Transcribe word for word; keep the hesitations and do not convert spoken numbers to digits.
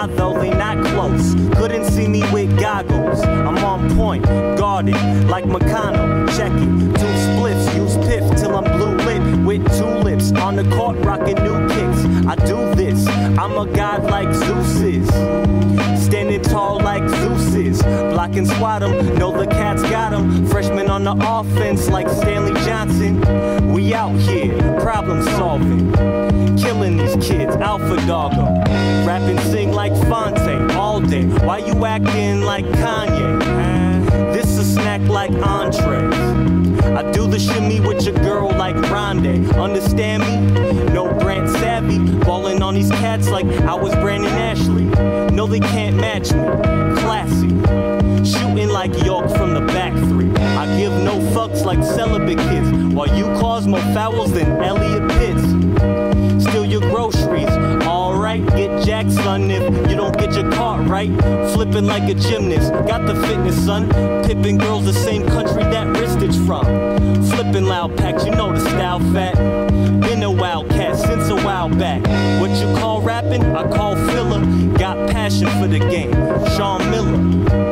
eye though, they not close. Couldn't see me with goggles. I'm on point, guarded like McConnell. Check it, two splits, use piff till I'm blue lit with tulips on the court, rocking new kicks. I do this, I'm a god like Zeus is, standing tall like Zeus is, block and swat 'em, know the cats got 'em. Freshman on the offense like Stanley Johnson. We out here, problem solving, killing these kids, alpha doggo. Rap and sing like Fonte all day. Why you acting like Kanye? This a snack like entrees. I do the shimmy with your girl like Rondé. Understand me? No brand savvy. Ballin' on these cats like I was Brandon Ashley. No, they can't match me. Classy. Shooting like York from the back three. I give no fucks like celibate kids, while you cause more fouls than Elliot Pitts. Steal your groceries, alright, get jacked, son, if you don't get your cart right. Flipping like a gymnast, got the fitness, son. Pippin' girls the same country that wristage from. Flipping loud packs, you know the style fat. Been a wildcat since a while back. What you call rapping, I call filler. Got passion for the game, Sean Miller.